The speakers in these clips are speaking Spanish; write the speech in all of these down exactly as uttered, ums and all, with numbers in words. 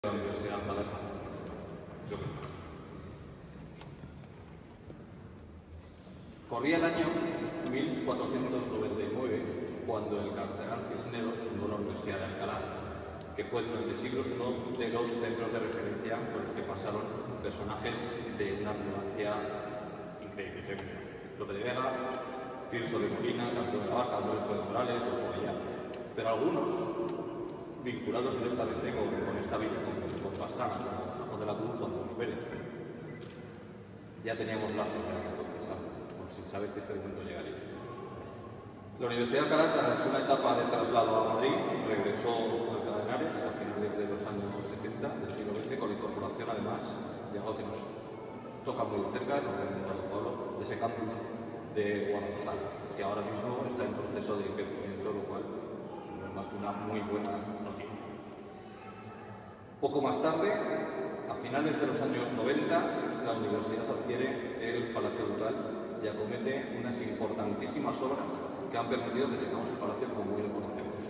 La Universidad de Alcalá. Corría el año mil cuatrocientos noventa y nueve cuando el cardenal Cisneros fundó la Universidad de Alcalá, que fue durante siglos uno de los centros de referencia por los que pasaron personajes de una relevancia increíble. Lope de Vega, Tirso de Molina, Camilo de la Barca, Alonso de Morales o Jovellanos. Pero algunos, vinculados directamente con, con esta vida, con, con Pastrana, como San Juan de la Cruz o Antonio Pérez. Ya teníamos lazos ya entonces, ¿sabes? Sin saber que este momento llegaría. La Universidad de Alcalá, tras una etapa de traslado a Madrid, regresó a Alcalá de Henares a finales de los años setenta del siglo veinte, con la incorporación además de algo que nos toca muy de cerca, lo que ha comentado Pablo, de ese campus de Guadalajara, que ahora mismo está en proceso de crecimiento, lo cual no es más que una muy buena noticia. Poco más tarde, a finales de los años noventa, la universidad adquiere el Palacio Ducal y acomete unas importantísimas obras que han permitido que tengamos el palacio como hoy lo conocemos.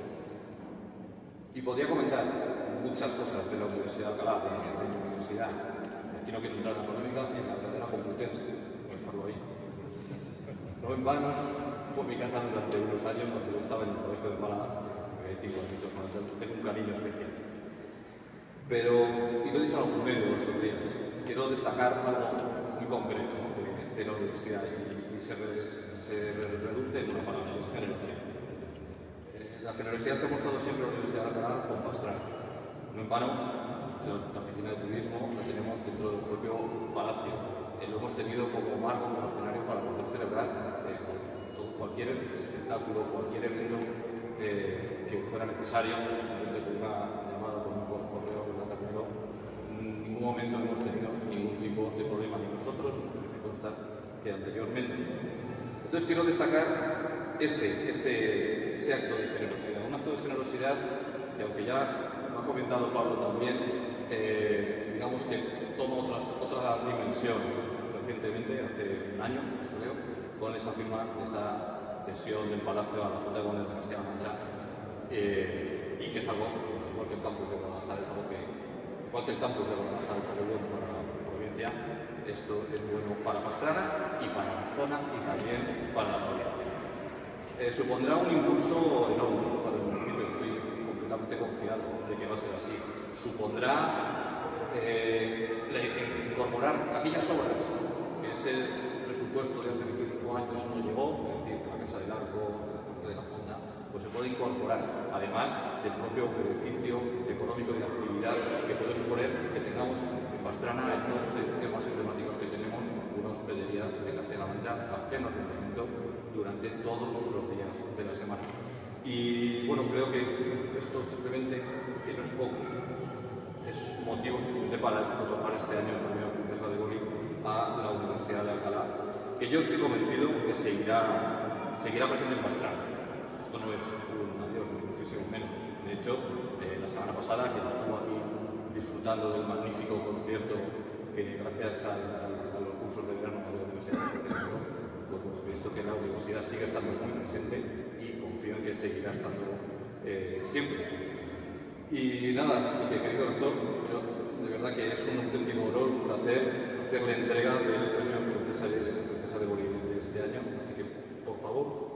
Y podría comentar muchas cosas de la Universidad de Alcalá, de, de mi universidad. Aquí no quiero entrar en la polémica, en la cadena Complutense, voy a dejarlo ahí. No en vano, fue mi casa durante unos años cuando yo estaba en el colegio de Málaga, que hay cinco años más, tengo un cariño especial. Pero, y lo he dicho en algún medio estos días, quiero destacar algo muy concreto, ¿no?, de, de la universidad y, y se, re, se reduce en una palabra, es generosidad. Eh, la generosidad que ha mostrado siempre la Universidad de Alcalá con Pastrana. No en vano, la, la oficina de turismo la tenemos dentro del propio palacio. Eh, lo hemos tenido como marco, como escenario para poder celebrar eh, todo, cualquier espectáculo, cualquier evento eh, que fuera necesario, simplemente con una llamada, con un correo, con una carnero. En ningún momento hemos tenido ningún tipo de problema, ni nosotros, me consta que anteriormente. Entonces quiero destacar ese, ese, ese acto de generosidad, un acto de generosidad que, aunque ya lo ha comentado Pablo también, eh, digamos que toma otras, otra dimensión recientemente, hace un año, creo, con esa firma, esa cesión del Palacio a la Junta de Gobierno de Castilla-La Mancha, eh, y que es algo, pues, igual que el campus de Guadalajara, es algo que, igual que el campus de Guadalajara es algo bueno para la provincia, esto es bueno para Pastrana y para la zona y también para la provincia. Eh, supondrá un impulso enorme para el municipio, estoy completamente confiado de que va a ser así. Supondrá eh, incorporar aquellas obras que ese presupuesto de hace veinticinco años no llegó, es decir, la Casa del Arco, la Corte de la Fonda, pues se puede incorporar, además del propio beneficio económico y de actividad que puede suponer que tengamos en Pastrana, en uno de los edificios más emblemáticos que tenemos, una hospedería de Castilla-La Mancha a pleno rendimiento durante todos los días de la semana. Y bueno, creo que esto simplemente, que no es poco, es motivo suficiente para otorgar este año el premio Princesa de Goli a la Universidad de Alcalá, que yo estoy convencido que seguirá, seguirá presente en Pastrana. Esto no es un adiós, ni muchísimo menos. De hecho, eh, la semana pasada, quien estuvo aquí disfrutando del magnífico concierto que, gracias al, al, a los cursos de verano de la Universidad de Alcalá, pues hemos visto que la universidad sigue estando muy presente y confío en que seguirá estando eh, siempre. Y nada, así que, querido doctor, yo, de verdad que es un auténtico honor, un placer hacerle entrega del premio Princesa, Princesa de Goli de este año, así que, por favor,